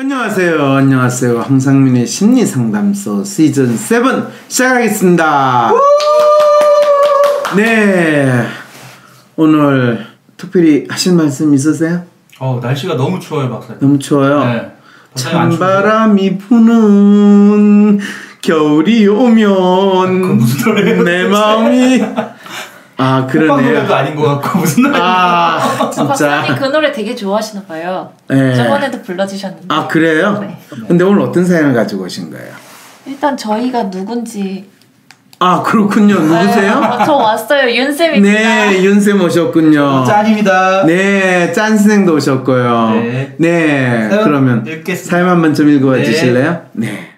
안녕하세요. 황상민의 심리상담소 시즌 7 시작하겠습니다. 네, 오늘 특별히 하실 말씀 있으세요? 날씨가 너무 추워요, 박사님. 너무 추워요? 네. 찬바람이 부는 겨울이 오면 그건 무슨 노래예요? 내 마음이 그러네요. 노래도 아닌 것 같고 무슨 노래? 진짜. 박사님 그 노래 되게 좋아하시나 봐요. 네. 저번에도 불러주셨는데. 그래요? 네. 근데 오늘 어떤 사연을 가지고 오신 거예요? 일단 저희가 누군지. 그렇군요. 누구세요? 저 왔어요. 윤쌤입니다. 네, 윤쌤 오셨군요. 짠입니다. 네, 짠 선생도 오셨고요. 네, 그러면 사연 한번 좀 읽어 주실래요? 네.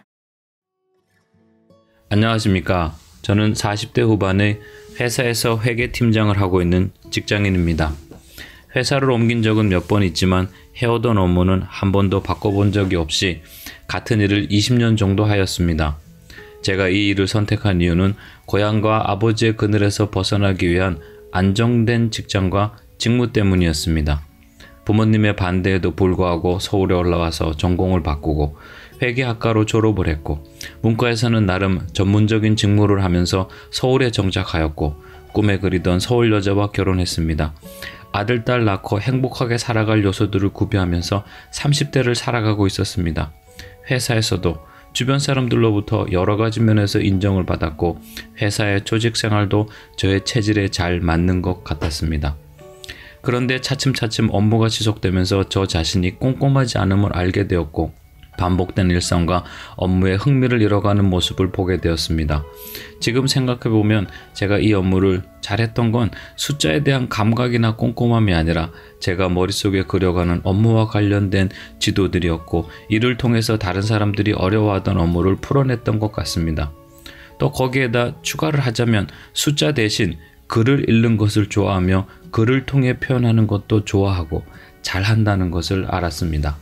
안녕하십니까. 저는 40대 후반의 회사에서 회계팀장을 하고 있는 직장인입니다. 회사를 옮긴 적은 몇 번 있지만 해오던 업무는 한 번도 바꿔본 적이 없이 같은 일을 20년 정도 하였습니다. 제가 이 일을 선택한 이유는 고향과 아버지의 그늘에서 벗어나기 위한 안정된 직장과 직무 때문이었습니다. 부모님의 반대에도 불구하고 서울에 올라와서 전공을 바꾸고 회계학과로 졸업을 했고 문과에서는 나름 전문적인 직무를 하면서 서울에 정착하였고 꿈에 그리던 서울 여자와 결혼했습니다. 아들, 딸 낳고 행복하게 살아갈 요소들을 구비하면서 30대를 살아가고 있었습니다. 회사에서도 주변 사람들로부터 여러 가지 면에서 인정을 받았고 회사의 조직 생활도 저의 체질에 잘 맞는 것 같았습니다. 그런데 차츰차츰 업무가 지속되면서 저 자신이 꼼꼼하지 않음을 알게 되었고 반복된 일상과 업무에 흥미를 잃어가는 모습을 보게 되었습니다. 지금 생각해보면 제가 이 업무를 잘했던 건 숫자에 대한 감각이나 꼼꼼함이 아니라 제가 머릿속에 그려가는 업무와 관련된 지도들이었고 이를 통해서 다른 사람들이 어려워하던 업무를 풀어냈던 것 같습니다. 또 거기에다 추가를 하자면 숫자 대신 글을 읽는 것을 좋아하며 글을 통해 표현하는 것도 좋아하고 잘한다는 것을 알았습니다.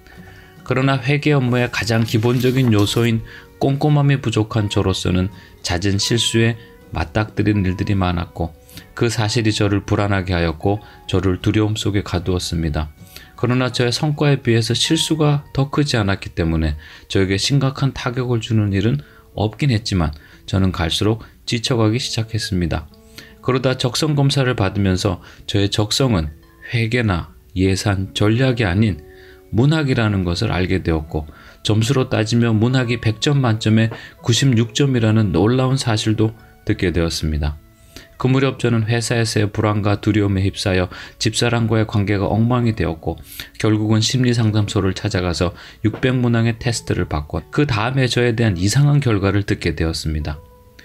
그러나 회계 업무의 가장 기본적인 요소인 꼼꼼함이 부족한 저로서는 잦은 실수에 맞닥뜨린 일들이 많았고 그 사실이 저를 불안하게 하였고 저를 두려움 속에 가두었습니다. 그러나 저의 성과에 비해서 실수가 더 크지 않았기 때문에 저에게 심각한 타격을 주는 일은 없긴 했지만 저는 갈수록 지쳐가기 시작했습니다. 그러다 적성 검사를 받으면서 저의 적성은 회계나 예산, 전략이 아닌 문학이라는 것을 알게 되었고 점수로 따지면 문학이 100점 만점에 96점이라는 놀라운 사실도 듣게 되었습니다. 그 무렵 저는 회사에서의 불안과 두려움에 휩싸여 집사람과의 관계가 엉망이 되었고 결국은 심리상담소를 찾아가서 600문항의 테스트를 받고 그 다음에 저에 대한 이상한 결과를 듣게 되었습니다.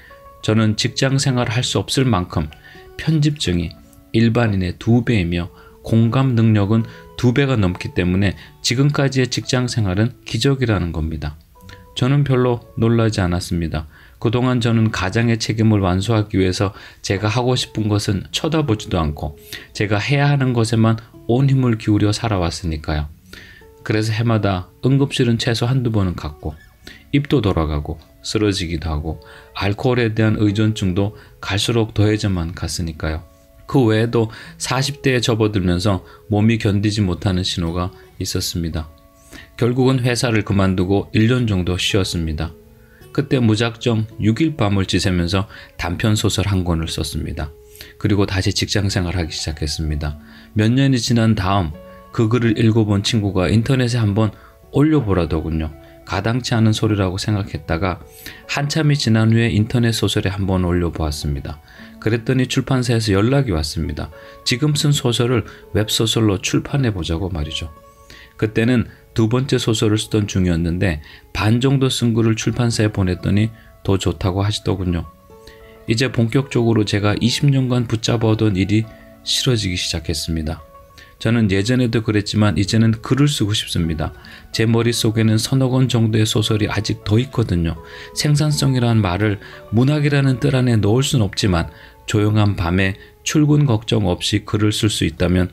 저는 직장생활을 할 수 없을 만큼 편집증이 일반인의 2배이며 공감 능력은 2배가 넘기 때문에 지금까지의 직장생활은 기적이라는 겁니다. 저는 별로 놀라지 않았습니다. 그동안 저는 가장의 책임을 완수하기 위해서 제가 하고 싶은 것은 쳐다보지도 않고 제가 해야 하는 것에만 온 힘을 기울여 살아왔으니까요. 그래서 해마다 응급실은 최소 한두 번은 갔고 입도 돌아가고 쓰러지기도 하고 알코올에 대한 의존증도 갈수록 더해져만 갔으니까요. 그 외에도 40대에 접어들면서 몸이 견디지 못하는 신호가 있었습니다. 결국은 회사를 그만두고 1년 정도 쉬었습니다. 그때 무작정 6일 밤을 지새면서 단편소설 한 권을 썼습니다. 그리고 다시 직장생활하기 시작했습니다. 몇 년이 지난 다음 그 글을 읽어본 친구가 인터넷에 한번 올려보라더군요. 가당치 않은 소리라고 생각했다가 한참이 지난 후에 인터넷 소설에 한번 올려보았습니다. 그랬더니 출판사에서 연락이 왔습니다. 지금 쓴 소설을 웹소설로 출판해보자고 말이죠. 그때는 2번째 소설을 쓰던 중이었는데 반 정도 쓴 글을 출판사에 보냈더니 더 좋다고 하시더군요. 이제 본격적으로 제가 20년간 붙잡아오던 일이 싫어지기 시작했습니다. 저는 예전에도 그랬지만 이제는 글을 쓰고 싶습니다. 제 머릿속에는 서너 권 정도의 소설이 아직 더 있거든요. 생산성이라는 말을 문학이라는 뜰 안에 넣을 순 없지만 조용한 밤에 출근 걱정 없이 글을 쓸 수 있다면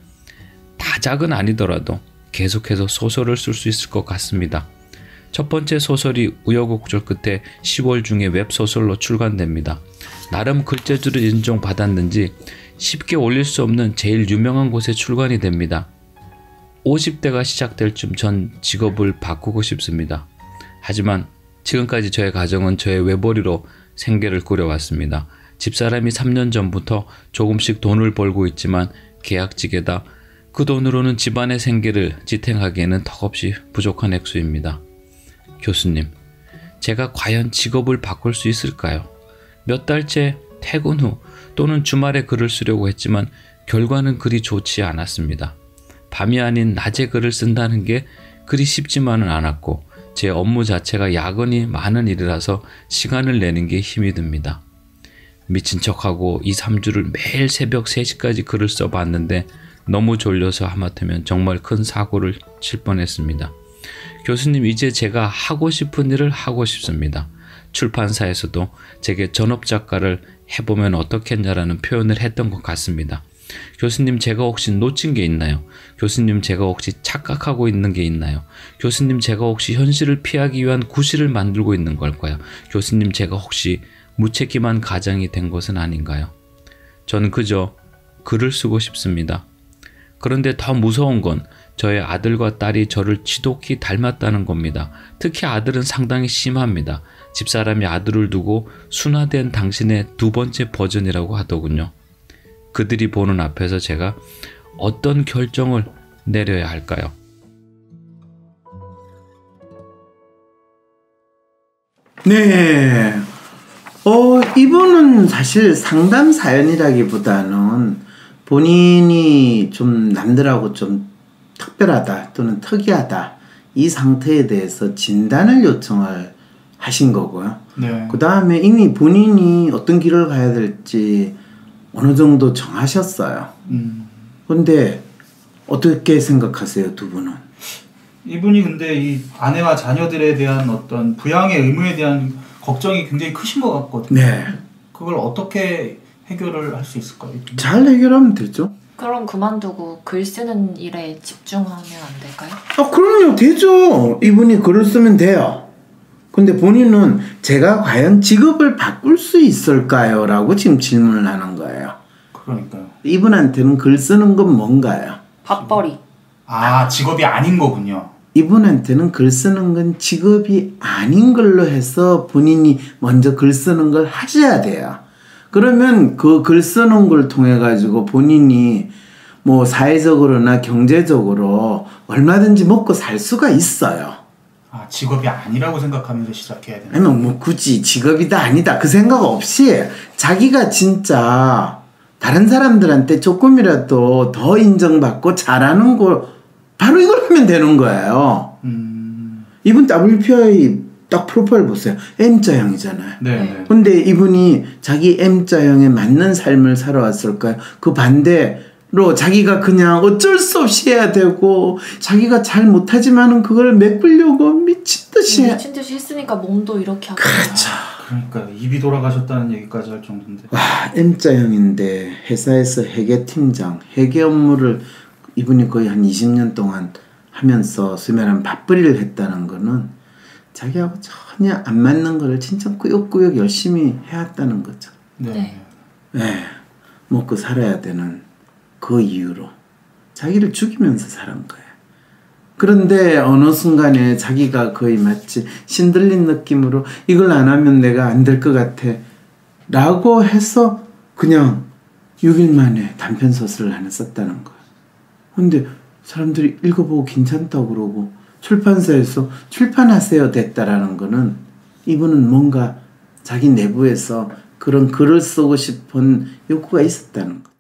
다작은 아니더라도 계속해서 소설을 쓸 수 있을 것 같습니다. 첫 번째 소설이 우여곡절 끝에 10월 중에 웹소설로 출간됩니다. 나름 글재주를 인정받았는지 쉽게 올릴 수 없는 제일 유명한 곳에 출간이 됩니다. 50대가 시작될 쯤 전 직업을 바꾸고 싶습니다. 하지만 지금까지 저의 가정은 저의 외벌이로 생계를 꾸려왔습니다. 집사람이 3년 전부터 조금씩 돈을 벌고 있지만 계약직에다 그 돈으로는 집안의 생계를 지탱하기에는 턱없이 부족한 액수입니다. 교수님, 제가 과연 직업을 바꿀 수 있을까요? 몇 달째 퇴근 후 또는 주말에 글을 쓰려고 했지만 결과는 그리 좋지 않았습니다. 밤이 아닌 낮에 글을 쓴다는 게 그리 쉽지만은 않았고 제 업무 자체가 야근이 많은 일이라서 시간을 내는 게 힘이 듭니다. 미친 척하고 2, 3주를 매일 새벽 3시까지 글을 써봤는데 너무 졸려서 하마터면 정말 큰 사고를 칠 뻔했습니다. 교수님, 이제 제가 하고 싶은 일을 하고 싶습니다. 출판사에서도 제게 전업작가를 해보면 어떻겠냐라는 표현을 했던 것 같습니다. 교수님, 제가 혹시 놓친 게 있나요? 교수님, 제가 혹시 착각하고 있는 게 있나요? 교수님, 제가 혹시 현실을 피하기 위한 구실을 만들고 있는 걸까요? 교수님, 제가 혹시 무책임한 가장이 된 것은 아닌가요? 저는 그저 글을 쓰고 싶습니다. 그런데 더 무서운 건 저의 아들과 딸이 저를 지독히 닮았다는 겁니다. 특히 아들은 상당히 심합니다. 집사람이 아들을 두고 순화된 당신의 두 번째 버전이라고 하더군요. 그들이 보는 앞에서 제가 어떤 결정을 내려야 할까요? 네. 이분은 사실 상담 사연이라기보다는 본인이 좀 남들하고 좀 특별하다 또는 특이하다 이 상태에 대해서 진단을 요청을 하신 거고요. 네. 그 다음에 이미 본인이 어떤 길을 가야 될지 어느 정도 정하셨어요. 근데 어떻게 생각하세요, 두 분은? 이분이 근데 이 아내와 자녀들에 대한 어떤 부양의 의무에 대한 걱정이 굉장히 크신 것 같거든요. 네. 그걸 어떻게 해결을 할 수 있을까요? 잘 해결하면 되죠. 그럼 그만두고 글 쓰는 일에 집중하면 안 될까요? 그럼요, 되죠. 이분이 글을 쓰면 돼요. 근데 본인은 제가 과연 직업을 바꿀 수 있을까요? 라고 지금 질문을 하는 거예요. 그러니까요. 이분한테는 글 쓰는 건 뭔가요? 밥벌이. 직업이 아닌 거군요. 이분한테는 글 쓰는 건 직업이 아닌 걸로 해서 본인이 먼저 글 쓰는 걸 하셔야 돼요. 그러면 그 글 쓰는 걸 통해 가지고 본인이 뭐 사회적으로나 경제적으로 얼마든지 먹고 살 수가 있어요. 직업이 아니라고 생각하면서 시작해야 되나? 아니면 뭐 굳이 직업이다 아니다 그 생각 없이 자기가 진짜 다른 사람들한테 조금이라도 더 인정받고 잘하는 거 바로 이걸 하면 되는 거예요. 이분 WPI 딱 프로파일 보세요. M자형이잖아요. 네. 근데 이분이 자기 M자형에 맞는 삶을 살아왔을까요? 그 반대로 자기가 그냥 어쩔 수 없이 해야 되고 자기가 잘 못하지만은 그걸 메꾸려고 미친 듯이 했으니까 몸도 이렇게 하고. 그렇죠. 그러니까 입이 돌아가셨다는 얘기까지 할 정도인데. M자형인데 회사에서 회계팀장, 회계 업무를 이분이 거의 한 20년 동안 하면서 수면한 밥벌이를 했다는 거는 자기하고 전혀 안 맞는 거를 진짜 꾸역꾸역 열심히 해왔다는 거죠. 네. 먹고 살아야 되는 그 이유로 자기를 죽이면서 살은 거예요. 그런데 어느 순간에 자기가 거의 마치 신들린 느낌으로 이걸 안 하면 내가 안 될 것 같아 라고 해서 그냥 6일 만에 단편소설을 하나 썼다는 거예요. 근데 사람들이 읽어보고 괜찮다고 그러고 출판사에서 출판하세요 됐다라는 거는 이분은 뭔가 자기 내부에서 그런 글을 쓰고 싶은 욕구가 있었다는 거죠.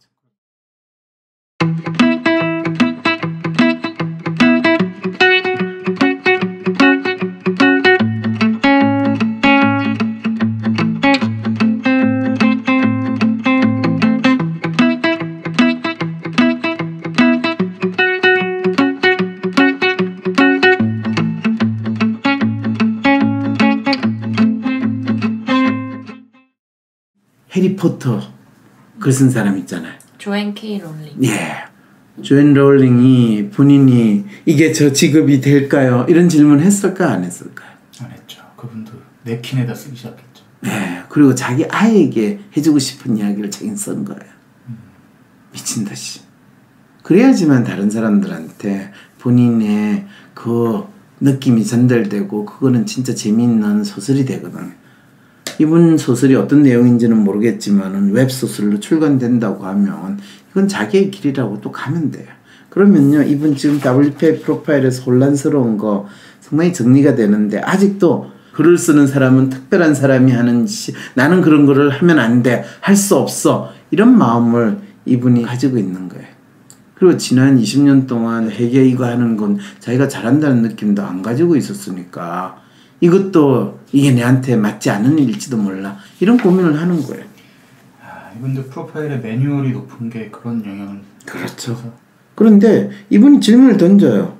해리포터 글 쓴 사람 있잖아요. 조앤 K 롤링. 조앤 롤링이 본인이 이게 저 직업이 될까요? 이런 질문 했을까 안 했을까요? 안 했죠. 그분도 냅킨에다 쓰기 시작했죠. 그리고 자기 아이에게 해주고 싶은 이야기를 자기는 쓴 거예요. 미친 듯이. 그래야지만 다른 사람들한테 본인의 그 느낌이 전달되고 그거는 진짜 재미있는 소설이 되거든요. 이분 소설이 어떤 내용인지는 모르겠지만 웹소설로 출간된다고 하면 이건 자기의 길이라고 또 가면 돼요. 그러면요, 이분 지금 WPA 프로파일에서 혼란스러운 거 상당히 정리가 되는데, 아직도 글을 쓰는 사람은 특별한 사람이 하는 나는 그런 거를 하면 안 돼, 할 수 없어, 이런 마음을 이분이 가지고 있는 거예요. 그리고 지난 20년 동안 회계 이거 하는 건 자기가 잘한다는 느낌도 안 가지고 있었으니까 이것도 이게 내한테 맞지 않은 일일지도 몰라, 이런 고민을 하는 거예요. 이분들 프로파일에 매뉴얼이 높은 게 그런 영향을. 그렇죠. 그런데 이분이 질문을 던져요.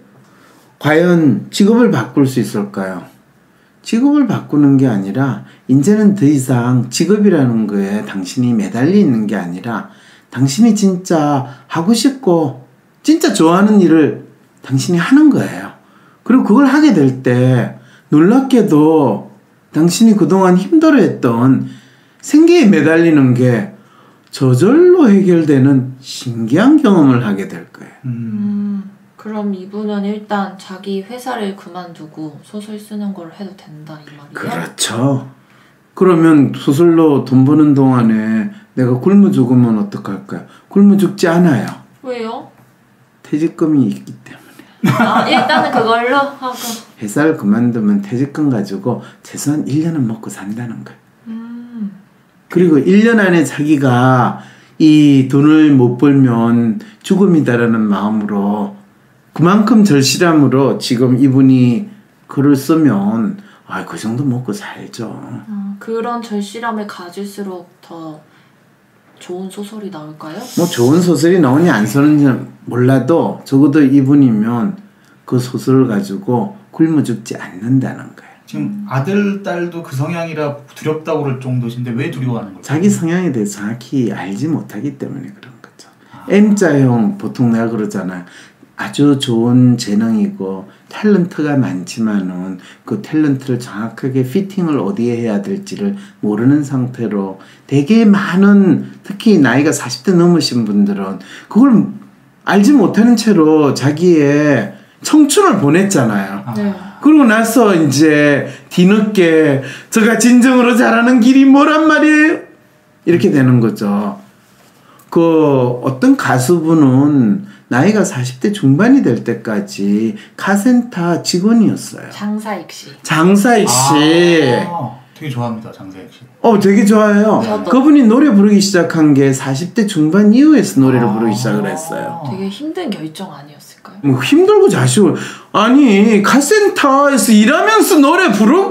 과연 직업을 바꿀 수 있을까요? 직업을 바꾸는 게 아니라 이제는 더 이상 직업이라는 거에 당신이 매달려 있는 게 아니라 당신이 진짜 하고 싶고 진짜 좋아하는 일을 당신이 하는 거예요. 그리고 그걸 하게 될 때 놀랍게도 당신이 그동안 힘들어했던 생계에 매달리는 게 저절로 해결되는 신기한 경험을 하게 될 거예요. 그럼 이분은 일단 자기 회사를 그만두고 소설 쓰는 걸 해도 된다 이 말이에요? 그렇죠. 그러면 소설로 돈 버는 동안에 내가 굶어 죽으면 어떡할까요? 굶어 죽지 않아요. 왜요? 퇴직금이 있기 때문에. 일단은 그걸로 하고. 회사를 그만두면 퇴직금 가지고 최소한 1년은 먹고 산다는 거예요. 그리고 1년 안에 자기가 이 돈을 못 벌면 죽음이다라는 마음으로, 그만큼 절실함으로 지금 이분이 글을 쓰면 그 정도 먹고 살죠. 그런 절실함을 가질수록 더 좋은 소설이 나올까요? 뭐 좋은 소설이 나오냐 안 나오는지는 몰라도 적어도 이분이면 그 소설을 가지고 굶어 죽지 않는다는 거예요. 지금 아들, 딸도 그 성향이라 두렵다고 그럴 정도신데 왜 두려워하는 걸까요? 자기 성향에 대해서 정확히 알지 못하기 때문에 그런 거죠. M자형, 보통 내가 그러잖아요. 아주 좋은 재능이고 탤런트가 많지만은 그 탤런트를 정확하게 피팅을 어디에 해야 될지를 모르는 상태로 되게 많은, 특히 나이가 40대 넘으신 분들은 그걸 알지 못하는 채로 자기의 청춘을 보냈잖아요. 네. 그러고 나서 이제 뒤늦게 제가 진정으로 잘하는 길이 뭐란 말이에요? 이렇게 되는 거죠. 그 어떤 가수분은 나이가 40대 중반이 될 때까지 카센터 직원이었어요. 장사익 씨. 장사익 씨. 되게 좋아합니다, 장사익 씨. 되게 좋아해요. 저도. 그분이 노래 부르기 시작한 게 40대 중반 이후에서 노래를 부르기 시작을 했어요. 되게 힘든 결정 아니었을까요? 뭐 힘들고 자식을, 아니 카센터에서 일하면서 노래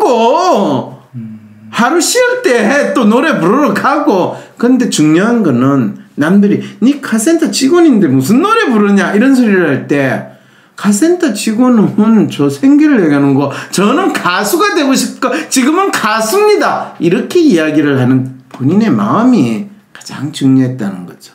부르고 하루 쉴 때 또 노래 부르러 가고. 근데 중요한 거는 남들이 니 카센터 직원인데 무슨 노래 부르냐 이런 소리를 할 때, 카센터 직원은 저 생계를 얘기하는 거, 저는 가수가 되고 싶고 지금은 가수입니다, 이렇게 이야기를 하는 본인의 마음이 가장 중요했다는 거죠.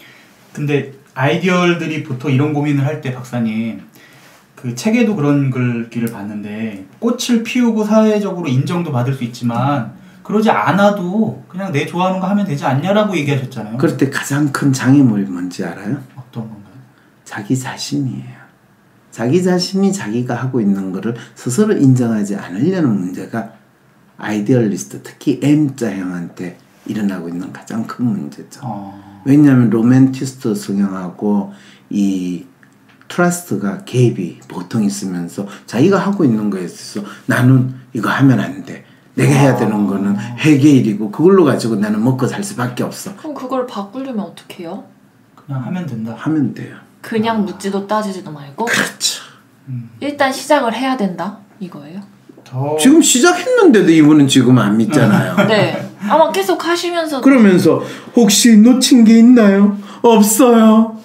근데 아이디어들이 보통 이런 고민을 할 때 박사님, 그 책에도 그런 글귀를 봤는데, 꽃을 피우고 사회적으로 인정도 받을 수 있지만 그러지 않아도 그냥 내 좋아하는 거 하면 되지 않냐라고 얘기하셨잖아요. 그럴 때 가장 큰 장애물이 뭔지 알아요? 어떤 건가요? 자기 자신이에요. 자기 자신이 자기가 하고 있는 거를 스스로 인정하지 않으려는 문제가 아이디얼리스트, 특히 M자형한테 일어나고 있는 가장 큰 문제죠. 왜냐하면 로맨티스트 성향하고 이 트러스트가 갭이 보통 있으면서 자기가 하고 있는 거에 있어서 나는 이거 하면 안 돼, 내가 해야 되는 거는 회계일이고 그걸로 가지고 나는 먹고 살 수밖에 없어. 그럼 그걸 바꾸려면 어떻게 해요? 그냥 하면 된다. 하면 돼요. 그냥 묻지도 따지지도 말고 그렇죠. 일단 시작을 해야 된다 이거예요? 지금 시작했는데도 이분은 지금 안 믿잖아요. 네. 아마 계속 하시면서 그러면서 혹시 놓친 게 있나요? 없어요.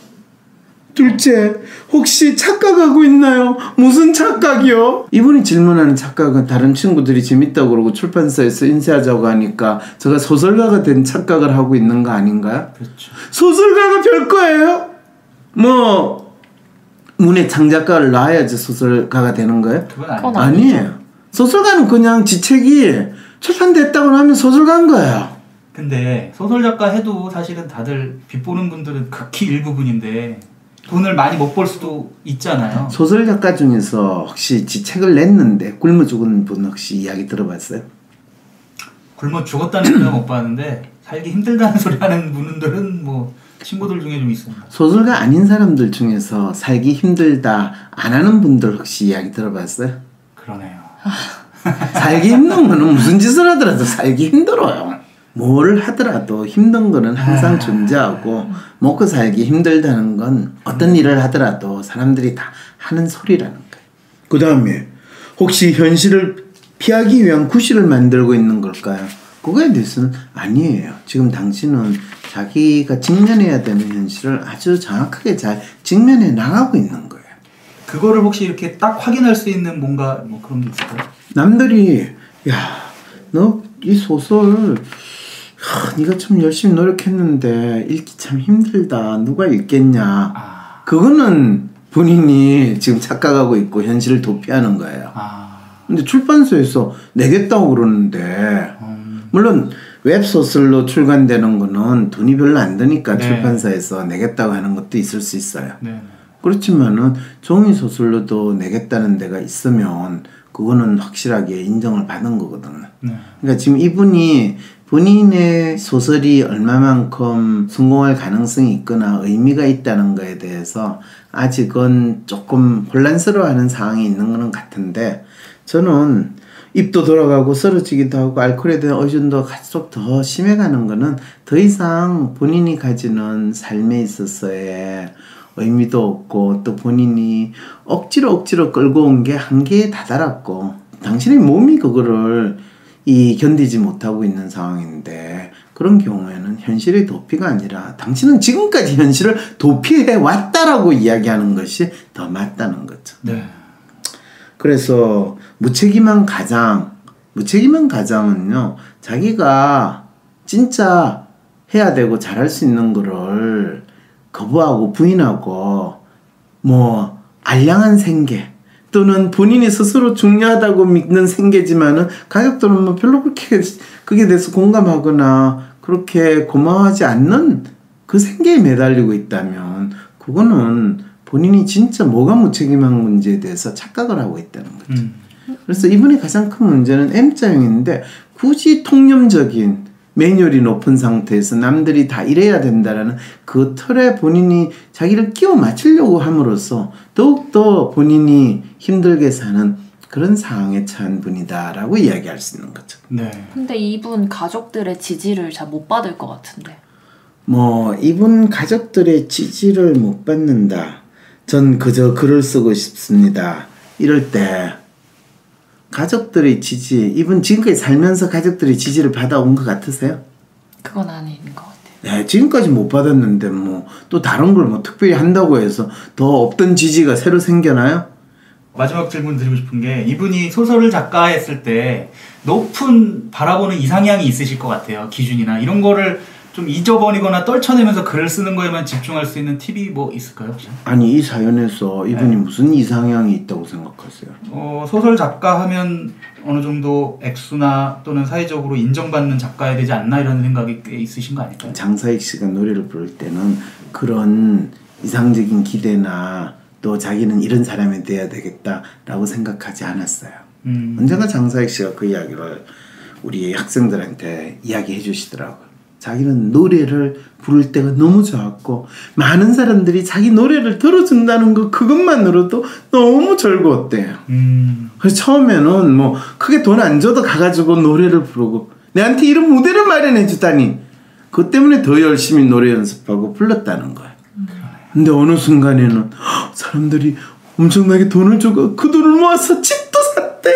둘째, 혹시 착각하고 있나요? 무슨 착각이요? 이분이 질문하는 착각은 다른 친구들이 재밌다고 그러고 출판사에서 인쇄하자고 하니까 제가 소설가가 된 착각을 하고 있는 거 아닌가요? 그렇죠. 소설가가 될 거예요? 뭐 문의 창작가를 놔야지 소설가가 되는 거예요? 그건 아니에요. 소설가는 그냥 지책이 출판됐다고 하면 소설가인 거예요. 근데 소설 작가 해도 사실은 다들 비보는 분들은 극히 일부분인데 돈을 많이 못 벌 수도 있잖아요. 소설 작가 중에서 혹시 지 책을 냈는데 굶어 죽은 분 혹시 이야기 들어봤어요? 굶어 죽었다는 소리는 못 봤는데 살기 힘들다는 소리 하는 분들은 뭐 친구들 중에 좀 있습니다. 소설가 아닌 사람들 중에서 살기 힘들다 안 하는 분들 혹시 이야기 들어봤어요? 그러네요. 살기 힘든 거는 무슨 짓을 하더라도 살기 힘들어요. 뭘 하더라도 힘든 거는 항상 존재하고 먹고 살기 힘들다는 건 어떤 일을 하더라도 사람들이 다 하는 소리라는 거예요. 그 다음에 혹시 현실을 피하기 위한 구실을 만들고 있는 걸까요? 그거에 대해서는 아니에요. 지금 당신은 자기가 직면해야 되는 현실을 아주 정확하게 잘 직면해 나가고 있는 거예요. 그거를 혹시 이렇게 딱 확인할 수 있는 뭔가 뭐 그런 게 있을까요? 남들이 야, 너 이 소설 네가 참 열심히 노력했는데 읽기 참 힘들다. 누가 읽겠냐. 그거는 본인이 지금 착각하고 있고 현실을 도피하는 거예요. 근데 출판사에서 내겠다고 그러는데 물론 웹소설로 출간되는 거는 돈이 별로 안 드니까 네. 출판사에서 내겠다고 하는 것도 있을 수 있어요. 네. 그렇지만은 종이소설로도 내겠다는 데가 있으면 그거는 확실하게 인정을 받은 거거든요. 네. 그러니까 지금 이분이 본인의 소설이 얼마만큼 성공할 가능성이 있거나 의미가 있다는 거에 대해서 아직은 조금 혼란스러워하는 상황이 있는 거는 같은데 저는 입도 돌아가고 쓰러지기도 하고 알코올에 대한 의존도가 갈수록 더 심해가는 거는 더 이상 본인이 가지는 삶에 있어서의 의미도 없고 또 본인이 억지로 끌고 온 게 한계에 다다랐고 당신의 몸이 그거를 견디지 못하고 있는 상황인데 그런 경우에는 현실의 도피가 아니라 당신은 지금까지 현실을 도피해 왔다라고 이야기하는 것이 더 맞다는 거죠. 네. 그래서 무책임한 가장은요 자기가 진짜 해야 되고 잘할 수 있는 거를 거부하고 부인하고 뭐 알량한 생계 또는 본인이 스스로 중요하다고 믿는 생계지만은 가족들은 뭐 별로 그렇게 그게 대해서 공감하거나 그렇게 고마워하지 않는 그 생계에 매달리고 있다면 그거는 본인이 진짜 뭐가 무책임한 문제에 대해서 착각을 하고 있다는 거죠. 그래서 이분의 가장 큰 문제는 M자형인데 굳이 통념적인 매뉴얼이 높은 상태에서 남들이 다 이래야 된다라는 그 틀에 본인이 자기를 끼워 맞추려고 함으로써 더욱더 본인이 힘들게 사는 그런 상황에 처한 분이다라고 이야기할 수 있는 거죠. 네. 근데 이분 가족들의 지지를 잘 못 받을 것 같은데. 뭐 이분 가족들의 지지를 못 받는다. 전 그저 글을 쓰고 싶습니다. 이럴 때 가족들의 지지, 이분 지금까지 살면서 가족들의 지지를 받아온 것 같으세요? 그건 아닌 것 같아요. 네, 지금까지 못 받았는데 뭐 또 다른 걸 뭐 특별히 한다고 해서 더 없던 지지가 새로 생겨나요? 마지막 질문 드리고 싶은 게 이분이 소설을 작가했을 때 높은 바라보는 이상향이 있으실 것 같아요. 기준이나 이런 거를 좀 잊어버리거나 떨쳐내면서 글을 쓰는 거에만 집중할 수 있는 팁이 뭐 있을까요 혹시? 아니 이 사연에서 이분이 무슨 이상향이 있다고 생각하세요? 소설 작가 하면 어느 정도 액수나 또는 사회적으로 인정받는 작가야 되지 않나 이런 생각이 꽤 있으신 거 아닐까요? 장사익 씨가 노래를 부를 때는 그런 이상적인 기대나 또 자기는 이런 사람이 돼야 되겠다라고 생각하지 않았어요. 언젠가 장사익 씨가 그 이야기를 우리 학생들한테 이야기해 주시더라고요. 자기는 노래를 부를 때가 너무 좋았고 많은 사람들이 자기 노래를 들어준다는 거 그것만으로도 너무 즐거웠대요. 그래서 처음에는 뭐 크게 돈 안 줘도 가가지고 노래를 부르고 내한테 이런 무대를 마련해 주다니 그것 때문에 더 열심히 노래 연습하고 불렀다는 거예요. 근데 어느 순간에는 사람들이 엄청나게 돈을 주고 그 돈을 모아서 집도 샀대.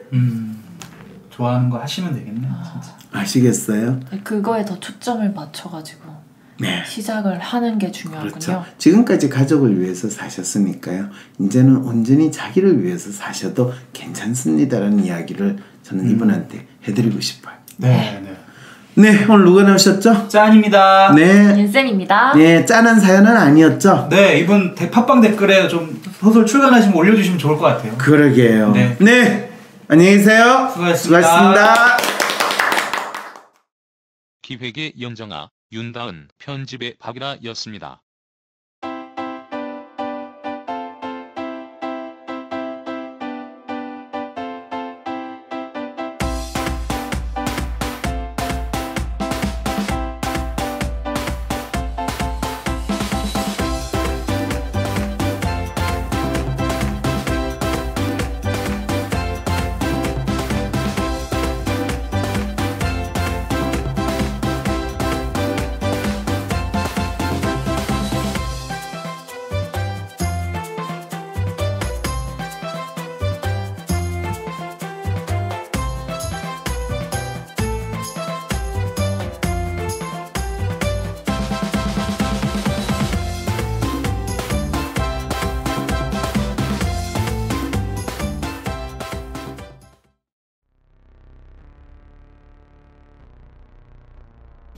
좋아하는 거 하시면 되겠네요. 진짜. 아시겠어요? 그거에 더 초점을 맞춰가지고 네. 시작을 하는 게 중요하군요. 그렇죠. 지금까지 가족을 위해서 사셨으니까요. 이제는 온전히 자기를 위해서 사셔도 괜찮습니다라는 이야기를 저는 이분한테 해드리고 싶어요. 네. 네, 오늘 누가 나오셨죠? 짠입니다. 네. 윤쌤입니다. 네, 짠한 사연은 아니었죠? 네, 이분 팟빵 댓글에 좀 소설 출간하시면 올려주시면 좋을 것 같아요. 그러게요. 네. 네. 안녕히 계세요. 수고하셨습니다. 기획의 영정아, 윤다은, 편집의 박이라였습니다.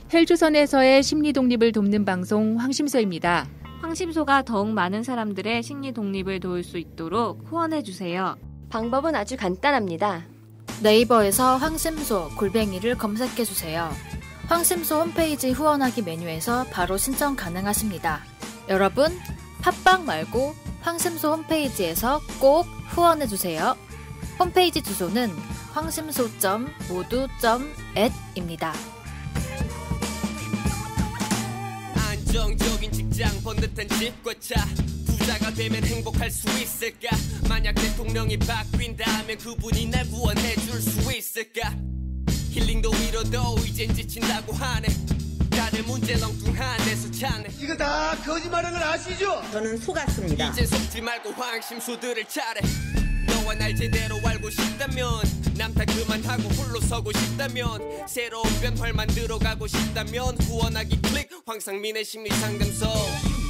헬조선에서의 심리 독립을 돕는 방송 황심소입니다. 황심소가 더욱 많은 사람들의 심리 독립을 도울 수 있도록 후원해주세요. 방법은 아주 간단합니다. 네이버에서 황심소 골뱅이를 검색해주세요. 황심소 홈페이지 후원하기 메뉴에서 바로 신청 가능하십니다. 여러분, 팟빵 말고 황심소 홈페이지에서 꼭 후원해주세요. 홈페이지 주소는 황심소.modu.at입니다. 안정적인 직장, 번듯한 집과 차, 부자가 되면 행복할 수 있을까? 만약 대통령이 바뀐다면 그분이 날 구원해 줄 수 있을까? 힐링도 위로도 이젠 지친다고 하네. 다들 문제 렁뚱한 데서 찾네. 이거 다 거짓말인 걸 아시죠? 저는 속았습니다. 이제 속지 말고 황심소들을 차례. 너와 날 제대로 알고 싶다면, 남 탓 그만하고 홀로 서고 싶다면, 새로운 변화를 만들어가고 싶다면, 후원하기 클릭 황상민의 심리상담소.